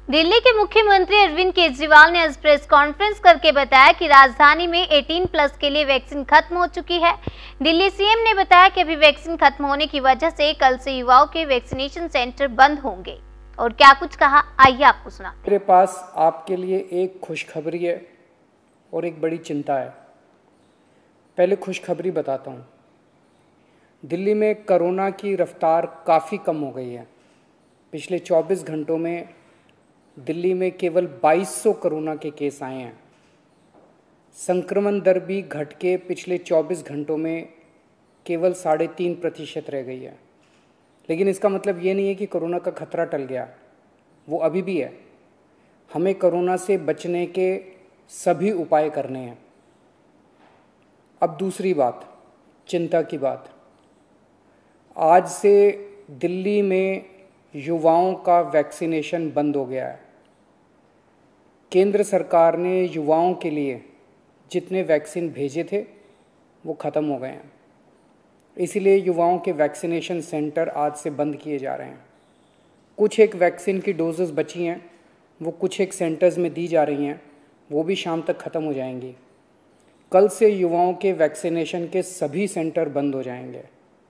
दिल्ली के मुख्यमंत्री अरविंद केजरीवाल ने आज प्रेस कॉन्फ्रेंस करके बताया कि राजधानी में 18+ के लिए वैक्सीन खत्म हो चुकी है। दिल्ली सीएम ने बताया कि अभी वैक्सीन खत्म होने की वजह से कल से युवाओं के वैक्सीनेशन सेंटर बंद होंगे। और क्या कुछ कहा, आइए आपको सुनाते हैं। मेरे पास आपके लिए एक खुशखबरी है और एक बड़ी चिंता है। पहले खुशखबरी बताता हूँ। दिल्ली में कोरोना की रफ्तार काफ़ी कम हो गई है। पिछले 24 घंटों में दिल्ली में केवल 2200 कोरोना के केस आए हैं। संक्रमण दर भी घट के पिछले 24 घंटों में केवल 3.5% रह गई है। लेकिन इसका मतलब ये नहीं है कि कोरोना का खतरा टल गया, वो अभी भी है। हमें कोरोना से बचने के सभी उपाय करने हैं। अब दूसरी बात, चिंता की बात। आज से दिल्ली में युवाओं का वैक्सीनेशन बंद हो गया है। केंद्र सरकार ने युवाओं के लिए जितने वैक्सीन भेजे थे वो ख़त्म हो गए हैं। इसीलिए युवाओं के वैक्सीनेशन सेंटर आज से बंद किए जा रहे हैं। कुछ एक वैक्सीन की डोजेस बची हैं, वो कुछ एक सेंटर्स में दी जा रही हैं, वो भी शाम तक ख़त्म हो जाएंगी। कल से युवाओं के वैक्सीनेशन के सभी सेंटर बंद हो जाएंगे।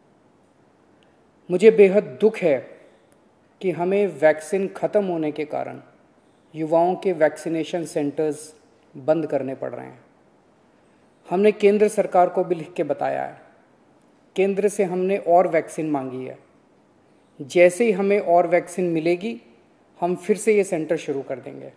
मुझे बेहद दुख है कि हमें वैक्सीन ख़त्म होने के कारण युवाओं के वैक्सीनेशन सेंटर्स बंद करने पड़ रहे हैं। हमने केंद्र सरकार को भी लिख के बताया है। केंद्र से हमने और वैक्सीन मांगी है। जैसे ही हमें और वैक्सीन मिलेगी, हम फिर से ये सेंटर शुरू कर देंगे।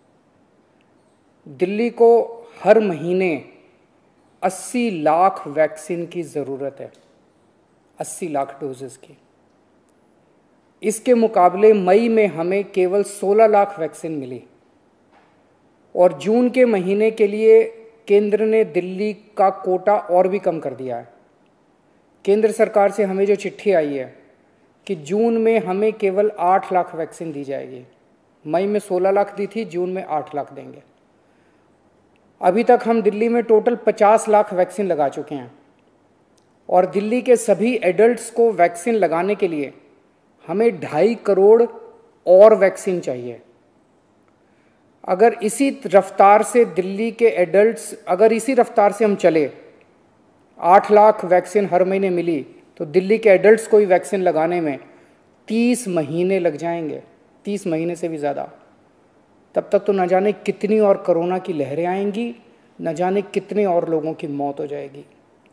दिल्ली को हर महीने 80 लाख वैक्सीन की ज़रूरत है, 80 लाख डोजेस की। इसके मुकाबले मई में हमें केवल 16 लाख वैक्सीन मिली और जून के महीने के लिए केंद्र ने दिल्ली का कोटा और भी कम कर दिया है। केंद्र सरकार से हमें जो चिट्ठी आई है कि जून में हमें केवल 8 लाख वैक्सीन दी जाएगी। मई में 16 लाख दी थी, जून में 8 लाख देंगे। अभी तक हम दिल्ली में टोटल 50 लाख वैक्सीन लगा चुके हैं और दिल्ली के सभी एडल्ट्स को वैक्सीन लगाने के लिए हमें 2.5 करोड़ और वैक्सीन चाहिए। अगर इसी रफ्तार से दिल्ली के एडल्ट्स, अगर इसी रफ्तार से हम चले, 8 लाख वैक्सीन हर महीने मिली, तो दिल्ली के एडल्ट्स को ही वैक्सीन लगाने में 30 महीने लग जाएंगे, 30 महीने से भी ज़्यादा। तब तक तो न जाने कितनी और कोरोना की लहरें आएंगी, न जाने कितने और लोगों की मौत हो जाएगी।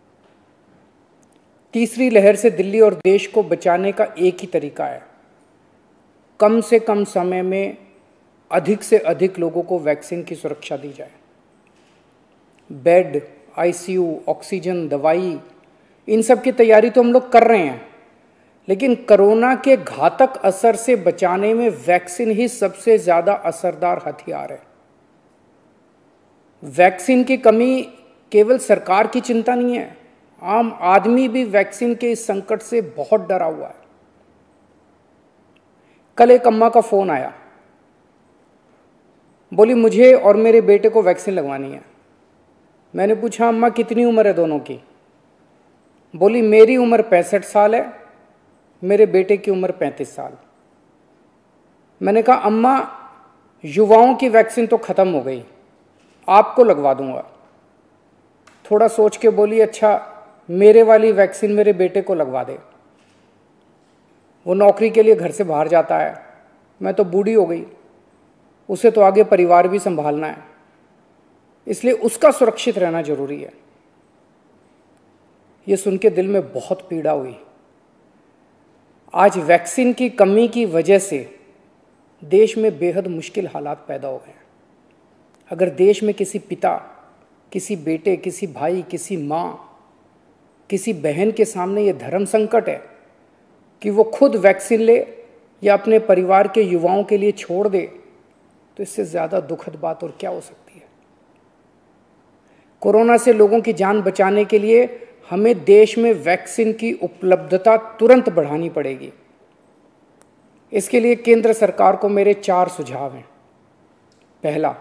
तीसरी लहर से दिल्ली और देश को बचाने का एक ही तरीका है, कम से कम समय में अधिक से अधिक लोगों को वैक्सीन की सुरक्षा दी जाए। बेड, आईसीयू, ऑक्सीजन, दवाई, इन सब की तैयारी तो हम लोग कर रहे हैं, लेकिन कोरोना के घातक असर से बचाने में वैक्सीन ही सबसे ज़्यादा असरदार हथियार है। वैक्सीन की कमी केवल सरकार की चिंता नहीं है, आम आदमी भी वैक्सीन के इस संकट से बहुत डरा हुआ है। कल एक अम्मा का फ़ोन आया, बोली मुझे और मेरे बेटे को वैक्सीन लगवानी है। मैंने पूछा अम्मा कितनी उम्र है दोनों की? बोली मेरी उम्र 65 साल है, मेरे बेटे की उम्र 35 साल। मैंने कहा अम्मा युवाओं की वैक्सीन तो ख़त्म हो गई, आपको लगवा दूंगा। थोड़ा सोच के बोली अच्छा मेरे वाली वैक्सीन मेरे बेटे को लगवा दे, वो नौकरी के लिए घर से बाहर जाता है, मैं तो बूढ़ी हो गई, उसे तो आगे परिवार भी संभालना है, इसलिए उसका सुरक्षित रहना जरूरी है। ये सुन के दिल में बहुत पीड़ा हुई। आज वैक्सीन की कमी की वजह से देश में बेहद मुश्किल हालात पैदा हो गए। अगर देश में किसी पिता, किसी बेटे, किसी भाई, किसी माँ, किसी बहन के सामने ये धर्म संकट है कि वो खुद वैक्सीन ले या अपने परिवार के युवाओं के लिए छोड़ दे, तो इससे ज़्यादा दुखद बात और क्या हो सकती है। कोरोना से लोगों की जान बचाने के लिए हमें देश में वैक्सीन की उपलब्धता तुरंत बढ़ानी पड़ेगी। इसके लिए केंद्र सरकार को मेरे 4 सुझाव हैं। पहला,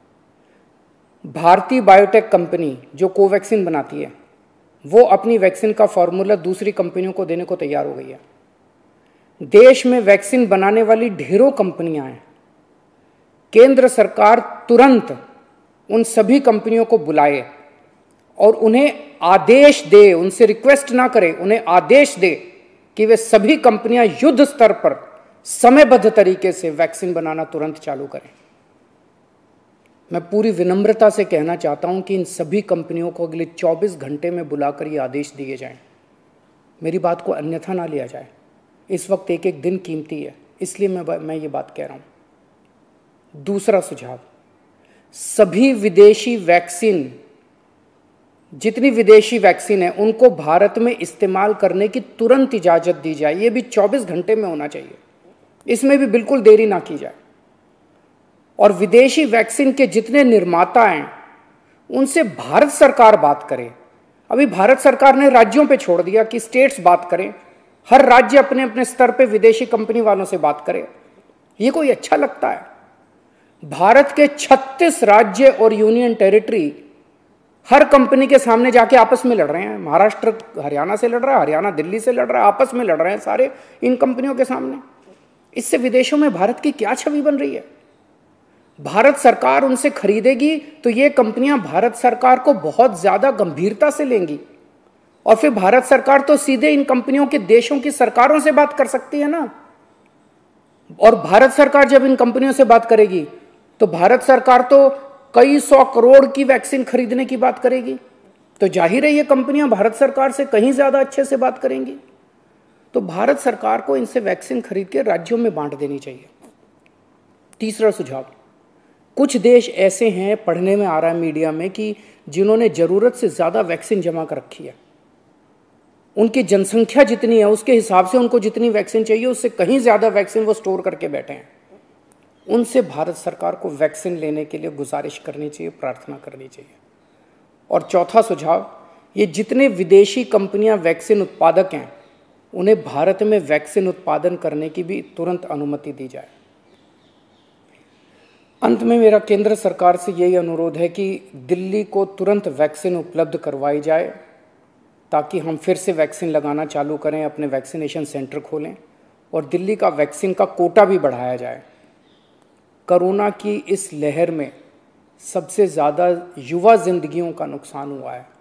भारतीय बायोटेक कंपनी जो कोवैक्सीन बनाती है, वो अपनी वैक्सीन का फॉर्मूला दूसरी कंपनियों को देने को तैयार हो गई है। देश में वैक्सीन बनाने वाली ढेरों कंपनियां हैं, केंद्र सरकार तुरंत उन सभी कंपनियों को बुलाए और उन्हें आदेश दे, उनसे रिक्वेस्ट ना करे, उन्हें आदेश दे कि वे सभी कंपनियां युद्ध स्तर पर समयबद्ध तरीके से वैक्सीन बनाना तुरंत चालू करें। मैं पूरी विनम्रता से कहना चाहता हूं कि इन सभी कंपनियों को अगले 24 घंटे में बुलाकर ये आदेश दिए जाएं। मेरी बात को अन्यथा ना लिया जाए। इस वक्त एक एक दिन कीमती है, इसलिए मैं ये बात कह रहा हूं। दूसरा सुझाव, सभी विदेशी वैक्सीन, जितनी विदेशी वैक्सीन है उनको भारत में इस्तेमाल करने की तुरंत इजाजत दी जाए। ये भी 24 घंटे में होना चाहिए, इसमें भी बिल्कुल देरी ना की जाए। और विदेशी वैक्सीन के जितने निर्माता हैं उनसे भारत सरकार बात करे। अभी भारत सरकार ने राज्यों पे छोड़ दिया कि स्टेट्स बात करें, हर राज्य अपने अपने स्तर पे विदेशी कंपनी वालों से बात करे। ये कोई अच्छा लगता है? भारत के 36 राज्य और यूनियन टेरिटरी हर कंपनी के सामने जाके आपस में लड़ रहे हैं। महाराष्ट्र हरियाणा से लड़ रहा है, हरियाणा दिल्ली से लड़ रहा है, आपस में लड़ रहे हैं सारे इन कंपनियों के सामने। इससे विदेशों में भारत की क्या छवि बन रही है? भारत सरकार उनसे खरीदेगी तो ये कंपनियां भारत सरकार को बहुत ज्यादा गंभीरता से लेंगी और फिर भारत सरकार तो सीधे इन कंपनियों के देशों की सरकारों से बात कर सकती है ना। और भारत सरकार जब इन कंपनियों से बात करेगी तो भारत सरकार तो कई 100 करोड़ की वैक्सीन खरीदने की बात करेगी, तो जाहिर है ये कंपनियां भारत सरकार से कहीं ज्यादा अच्छे से बात करेंगी। तो भारत सरकार को इनसे वैक्सीन खरीद के राज्यों में बांट देनी चाहिए। तीसरा सुझाव, कुछ देश ऐसे हैं, पढ़ने में आ रहा है मीडिया में, कि जिन्होंने जरूरत से ज्यादा वैक्सीन जमा कर रखी है। उनकी जनसंख्या जितनी है उसके हिसाब से उनको जितनी वैक्सीन चाहिए उससे कहीं ज्यादा वैक्सीन वो स्टोर करके बैठे हैं। उनसे भारत सरकार को वैक्सीन लेने के लिए गुजारिश करनी चाहिए, प्रार्थना करनी चाहिए। और चौथा सुझाव, ये जितने विदेशी कंपनियां वैक्सीन उत्पादक हैं उन्हें भारत में वैक्सीन उत्पादन करने की भी तुरंत अनुमति दी जाए। अंत में मेरा केंद्र सरकार से यही अनुरोध है कि दिल्ली को तुरंत वैक्सीन उपलब्ध करवाई जाए ताकि हम फिर से वैक्सीन लगाना चालू करें, अपने वैक्सीनेशन सेंटर खोलें और दिल्ली का वैक्सीन का कोटा भी बढ़ाया जाए। कोरोना की इस लहर में सबसे ज़्यादा युवा जिंदगियों का नुकसान हुआ है।